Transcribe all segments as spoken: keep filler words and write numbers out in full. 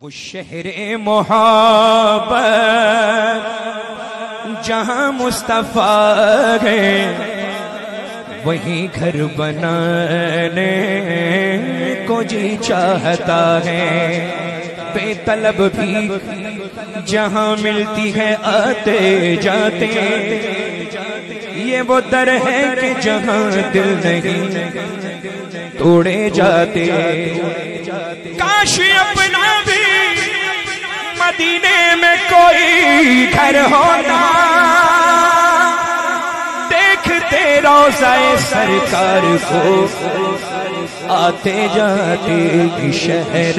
وہ شہر محبت جہاں مصطفیٰ ہے وہیں گھر بنانے کو جی چاہتا ہے. بے طلب بھی جہاں ملتی ہے آتے جاتے، یہ وہ در ہے کہ جہاں دل نہیں توڑے جاتے. کاش اپنا بھی مدینے میں کوئی گھر ہوتا، دیکھتے روضہ سرکار کو آتے جاتے. شہر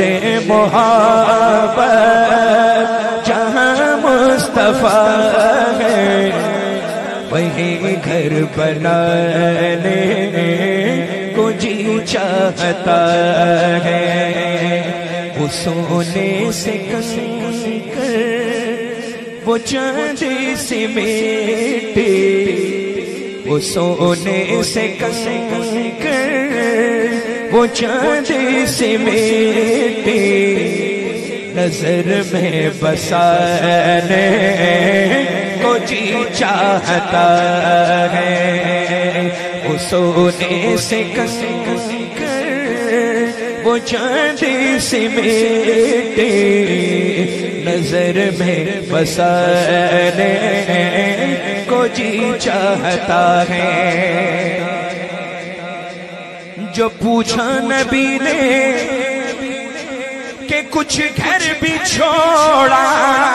محبت جہاں مصطفیٰ ہے وہیں گھر بنانے کو جی چاہتا ہے. وہ سونے سے کنکر وہ چاندی سے میٹے، وہ سونے سے کنکر وہ چاندی سے میٹے، نظر میں بسانے کو جی چاہتا ہے. وہ سونے سے کنکر وہ چاندی سے میٹے، نظر میں بسانے کو جی چاہتا ہے. جو پوچھا نبی نے کہ کچھ گھر بھی چھوڑا،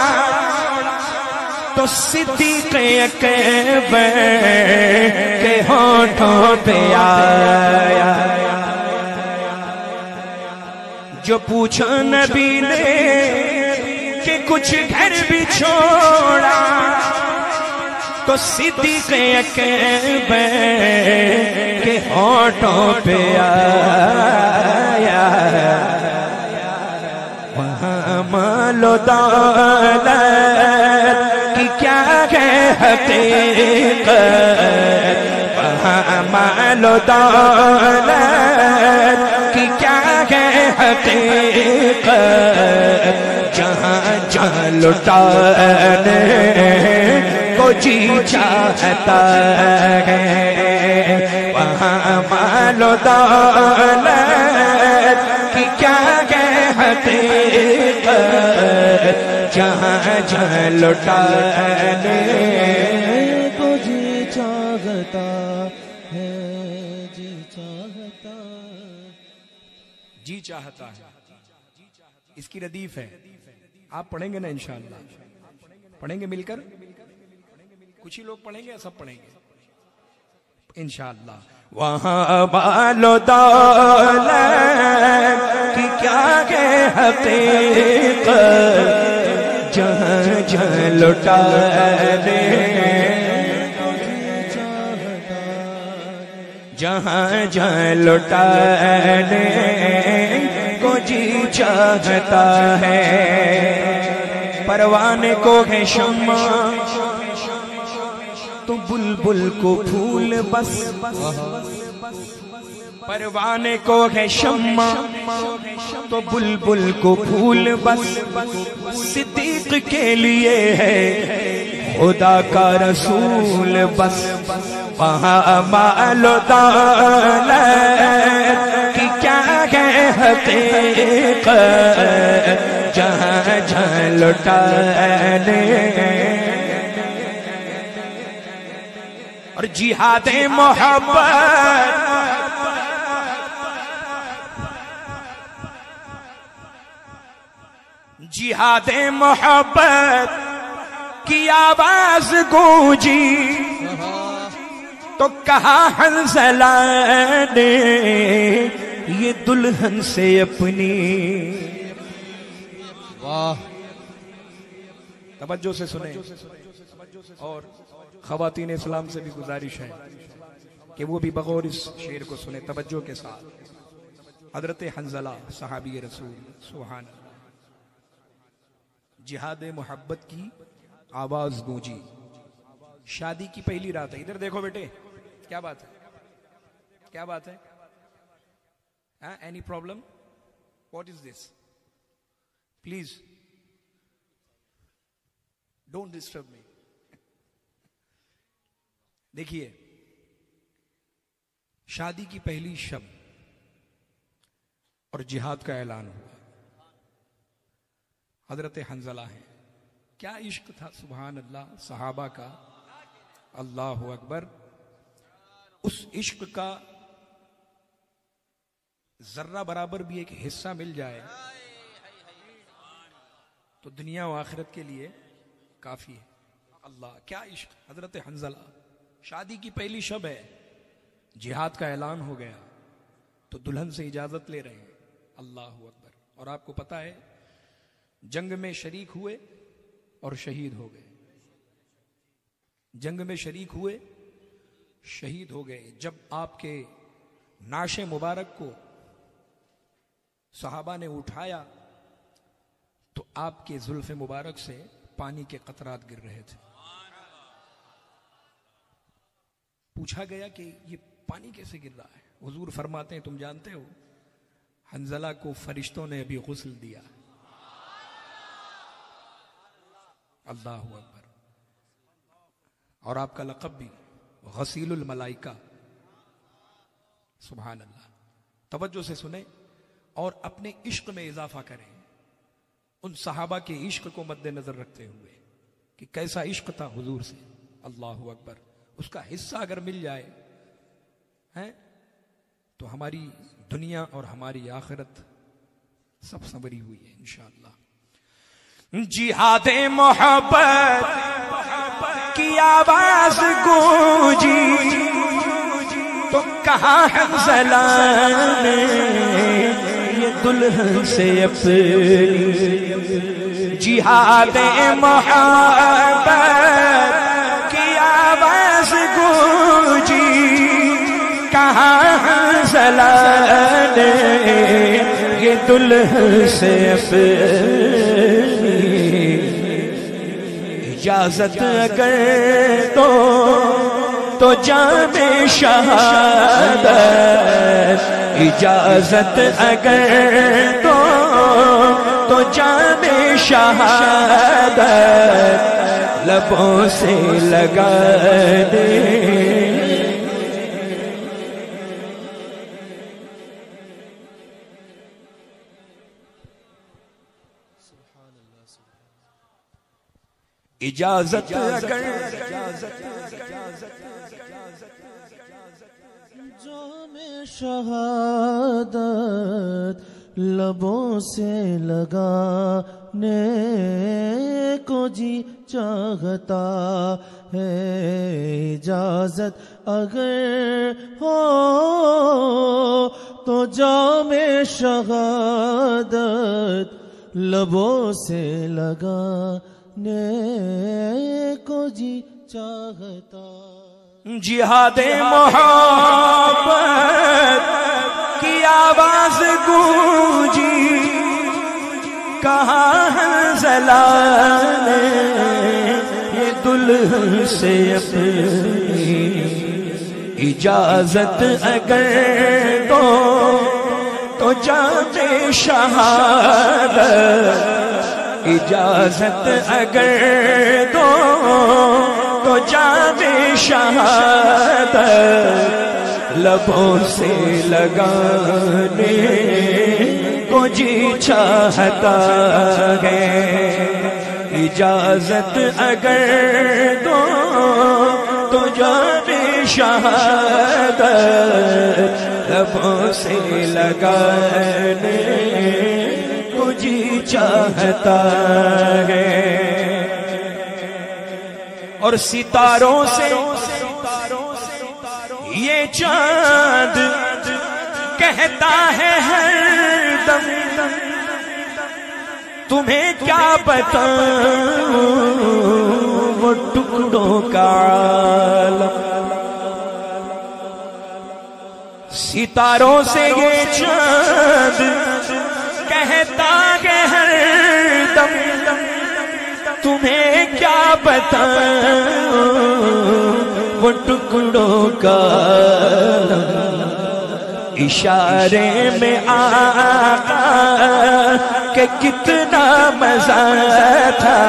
تو صدیق اکبر کے ہونٹوں پہ آیا. جو پوچھا نبی نے کہ کچھ گھر بھی چھوڑا، تو صدیق اکبر کے ہونٹوں پہ آیا. وہاں مال و دولت کی کیا ہے حقیقت، وہاں مال و دولت کی کیا ہے حقیقت، جہاں جہاں لٹانے کو جی چاہتا ہے. وہاں مال و دولت کی کیا ہے حقیقت، جہاں جہاں لٹانے کو جی چاہتا ہے. جی چاہتا جی چاہتا ہے. اس کی ردیف ہے، آپ پڑھیں گے نا انشاءاللہ؟ پڑھیں گے مل کر؟ کچھ ہی لوگ پڑھیں گے یا سب پڑھیں گے انشاءاللہ؟ وہاں مال و دولت کی کیا ہے حقیقت، جہاں جہاں لٹانے جہاں جہاں لٹانے کو جی چاہتا ہے. پروانے کو ہے شمع تو بلبل کو پھول بس، پروانے کو ہے شمع تو بلبل کو پھول بس، صدیق کے لیے ہے خدا کا رسول بس. وہاں مال و دولت کی کیا ہے حقیقت، جہاں جہاں لٹانے اور جہاد محبت جہاد محبت کی آواز گونجی، تو کہا حنظلہ نے یہ دلہن سے اپنی. واہ، توجہ سے سنیں. اور خواتین اسلام سے بھی گزارش ہے کہ وہ بھی بغور اس شعر کو سنیں توجہ کے ساتھ. حضرت حنظلہ صحابی رسول، سبحان اللہ. جہاد محبت کی آواز گونجی، شادی کی پہلی رات ہے. ادھر دیکھو بیٹے، کیا بات ہے؟ کیا بات ہے؟ Any problem? What is this? Please don't disturb me. देखिए, शादी की पहली शब और जिहाद का ऐलान हुआ। हजरत हंजला है, क्या इश्क था सुभान अल्लाह सहाबा का, अल्लाह अकबर। उस इश्क का जर्रा बराबर भी एक हिस्सा मिल जाए तो दुनिया व आखिरत के लिए काफी है। अल्लाह, क्या इश्क। हजरत हंजला, शादी की पहली शब है, जिहाद का ऐलान हो गया तो दुल्हन से इजाजत ले रहे हैं। अल्लाह अकबर। और आपको पता है जंग में शरीक हुए और शहीद हो गए। जंग में शरीक हुए, शहीद हो गए। जब आपके नाशे मुबारक को सहाबा ने उठाया तो आपके जुल्फे मुबारक से पानी के कतरात गिर रहे थे। पूछा गया कि ये पानी कैसे गिर रहा है? हुजूर फरमाते हैं, तुम जानते हो हंजला को फरिश्तों ने अभी गुस्ल दिया। अल्लाह अकबर। और आपका लक़ब भी गसीलुल मलाइका। सुभान अल्लाह। तवज्जो से सुने और अपने इश्क में इजाफा करें उन सहाबा के इश्क को मद्देनजर रखते हुए कि कैसा इश्क था हुजूर से। अल्लाह अकबर। उसका हिस्सा अगर मिल जाए हैं तो हमारी दुनिया और हमारी आखिरत सब संवरी हुई है इंशाअल्लाह। जिहादे मोहब्बत की आवाज गूंजी तो कहाँ हंसला ने ये दुल्हन से अपनी। जिहादे मोहब्बत की आवाज गूंजी कहाँ हंसला ने ये दुल्हन से अपनी। इजाजत अगर तो तो जामे शहादत। इजाजत अगर तो तो जामे शहादत लबों से लगा दे। इजाजत अगर जामे शहादत लबों से लगाने को जी चाहता है। इजाजत अगर हो तो जामे शहादत लबों से लगा ने को जी चाहता। जिहादे मोहब्बत की आवाज गूंजी कहाँ हंसला ने ये दुल्हन से अपनी। इजाजत अगर दो तो जाने शहादत। इजाजत अगर दो तो जाने शहादत लबों से लगाने को जी चाहता है। इजाजत अगर दो तो जाने शहादत लबों से लगाने को जी चाहता है। और सितारों से ये चांद कहता है हर दम तुम्हें क्या बताऊं वो टुकड़ों का आलम। सितारों से ये चांद कहता है हर दम तुम्हें क्या बताऊं वो टुकड़ों का। اشارے میں آقا کہ کتنا مزہ تھا،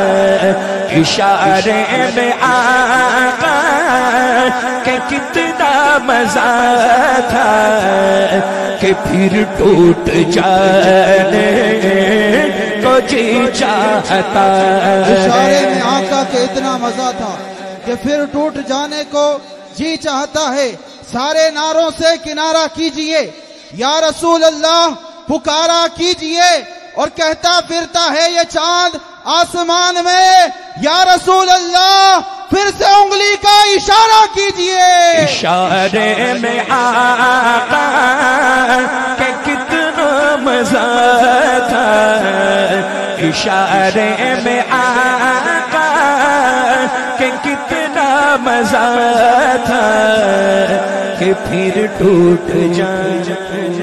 اشارے میں آقا کہ کتنا مزہ تھا، کہ پھر ٹوٹ جانے کو جی چاہتا ہے۔ اشارے میں آقا کہ اتنا مزہ تھا کہ پھر ٹوٹ جانے کو جی چاہتا ہے۔ سارے ناروں سے کنارہ کیجئے یا رسول اللہ، پکارا کیجئے، اور کہتا پھرتا ہے یہ چاند آسمان میں، یا رسول اللہ پھر سے انگلی کا اشارہ کیجئے۔ اشارے میں آقا کہ کتنا مزہ تھا، اشارے میں آقا کہ کتنا مزہ تھا، کہ پھر ٹوٹ جائے۔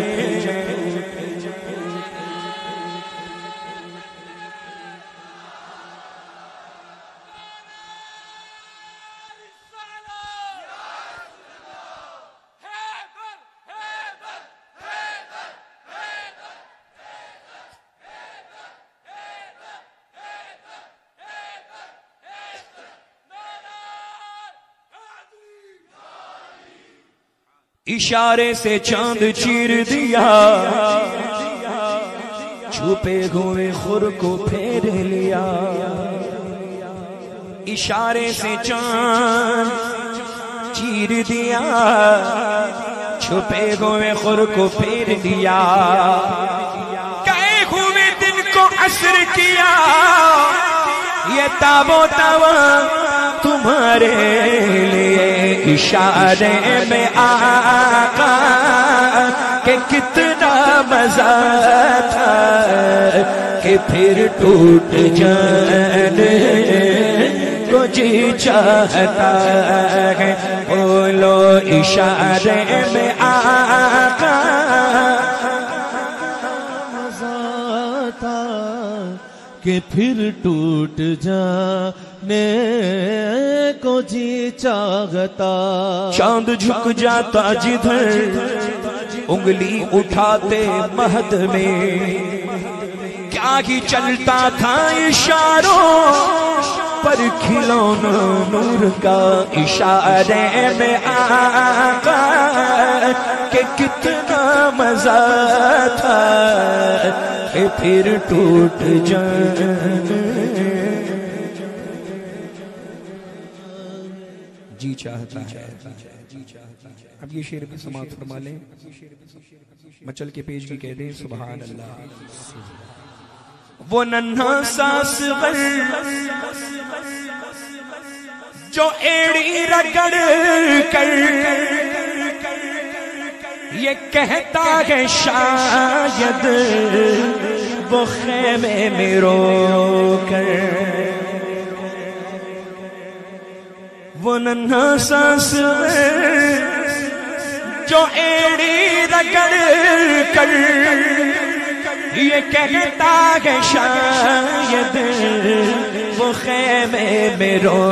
اشارے سے چاند چیر دیا، چھپے ہوئے خور کو پھیر لیا، اشارے سے چاند چیر دیا، چھپے ہوئے خور کو پھیر لیا، گئے ہوئے دن کو عصر کیا، یہ تاب و توا تمہارے لیے۔ اشارے میں آقا کہ کتنا مزہ تھا، کہ پھر ٹوٹ جانے کو جی چاہتا ہے۔ بولو اشارے میں آقا مزہ تھا، کہ پھر ٹوٹ جانے کو جی چاہتا۔ چاند جھک جاتا جدھر انگلی اٹھاتے مہد میں، کیا ہی چلتا تھا اشاروں پر کھلونا نور کا۔ اشارے میں آقا کہ کتنا مزہ تھا، کہ پھر ٹوٹ جانے جی چاہتا ہے۔ اب یہ شعر بھی سماعت فرما لیں، مچل کے پیج کی کہہ دیں سبحان اللہ۔ وہ ننھا ساس ور جو ایڑی رگڑ کر یہ کہتا ہے شاید وہ خیمے میں رو کر، وہ ننھا ساس جو ایڑی رگڑ کر یہ کہتا ہے شاید وہ خیمے میں رو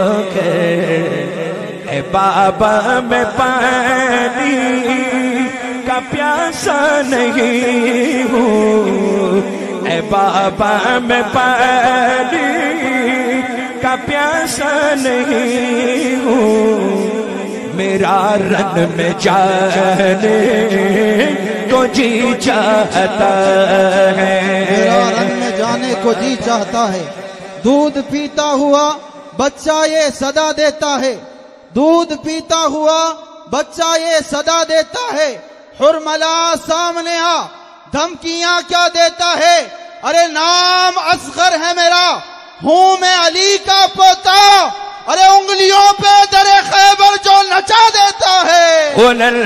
کر، اے بابا میں پانی کا پیاسا نہیں ہوں، اے بابا میں پانی کا پیاسا نہیں ہوں، میرا رن میں جانے کو جی چاہتا ہے، میرا رن میں جانے کو جی چاہتا ہے۔ دودھ پیتا ہوا بچہ یہ صدا دیتا ہے، دودھ پیتا ہوا بچہ یہ صدا دیتا ہے، حرملا سامنے آ دھمکیاں کیا دیتا ہے، ارے نام اصغر ہے میرا، ہوں میں علی کا پوتا، ارے انگلیوں پہ در خیبر جو نچا دیتا ہے۔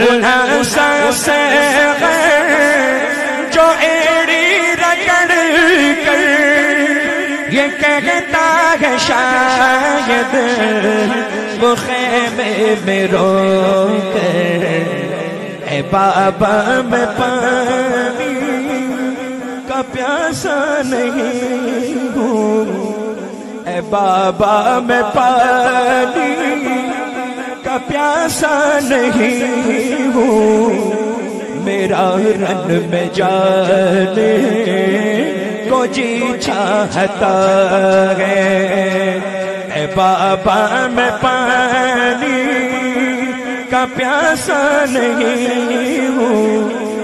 جو ایڑی رگڑ کر یہ کہتا ہے شاید وہ خیمے میں رو کر، اے بابا میں پانی کا پیاسا نہیں ہوں، اے بابا میں پانی کا پیاسا نہیں ہوں، میرا رن میں جانے کو جی چاہتا ہے، اے بابا میں پانی کا پیاسا نہیں ہوں،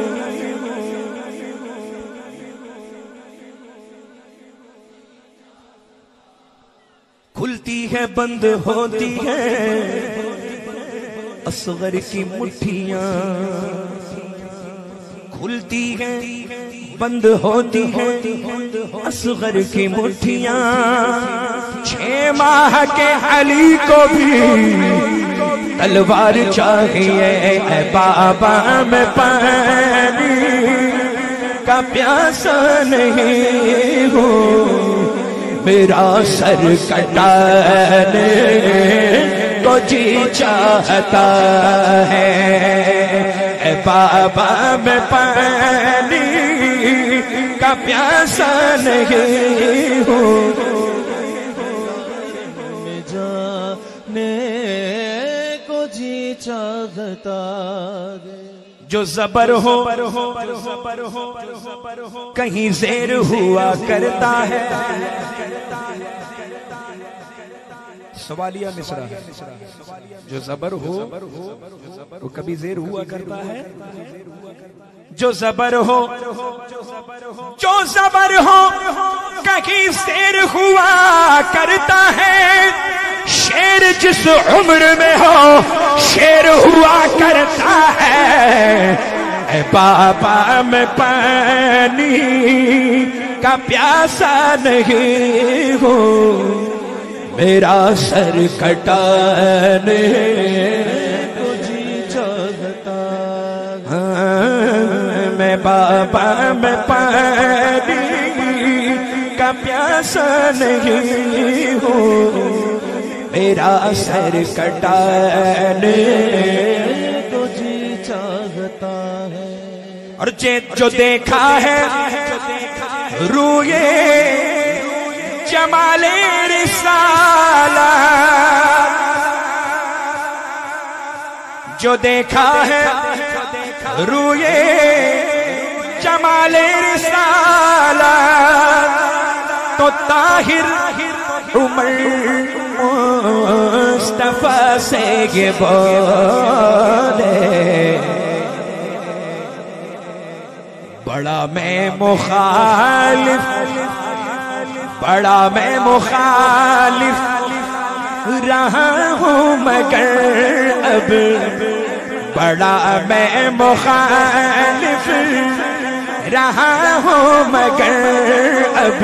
کھلتی ہے بند ہوتی ہے اصغر کی مٹھیاں، کھلتی ہے بند ہوتی ہے اصغر کی مٹھیاں، چھ ماہ کے علی کو بھی تلوار چاہیے، اے بابا میں پانی کا پیاسا نہیں ہوں، میرا سر کٹانے کو جی چاہتا ہے، اے بابا میں پانی کا پیاسا نہیں ہوں، جانے کو جی چاہتا ہے، جو زبر ہو کہیں زیر ہوا کرتا ہے، سوالیہ مصرع ہے، جو زبر ہو وہ کبھی زیر ہوا کرتا ہے، جو زبر ہو جو زبر ہو کہیں زیر ہوا کرتا ہے، شیر جس عمر میں ہو شیر ہوا کرتا ہے، اے بابا میں پانی کا پیاسا نہیں ہوں، میرا سر کٹانے کو جی چاہتا ہاں، میں بابا میں پانی کا پیاسا نہیں ہوں، میرا سر کٹانے کو جی چاہتا ہے، اور جو دیکھا ہے روئے جمال رسالت، جو دیکھا ہے روئے جمال رسالت، تو طاہر عمر مصطفیٰ سے یہ بولے، بڑا میں مخالف بڑا میں مخالف رہا ہوں مگر اب، بڑا میں مخالف رہا ہوں مگر اب،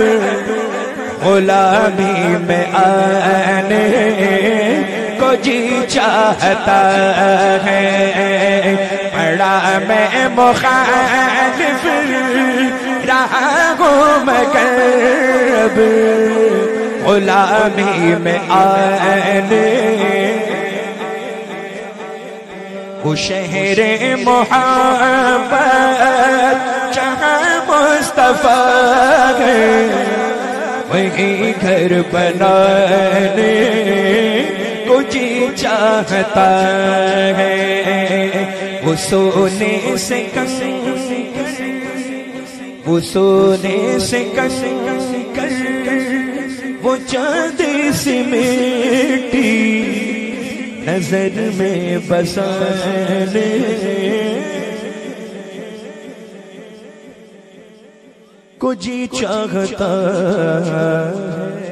غلامی میں آنے کو جی چاہتا ہے، بڑا میں مخالف رہا ہوں مگر اب، غلامی میں آنے وہ شہر محبت جہاں مصطفیٰ ہے، وہی گھر بنانے کو جی چاہتا ہے، وہ سونے سے کنکر وہ سونے سے کنکر وہ چاند سے مٹی نظر میں بسانے کو جی چاہتا ہے۔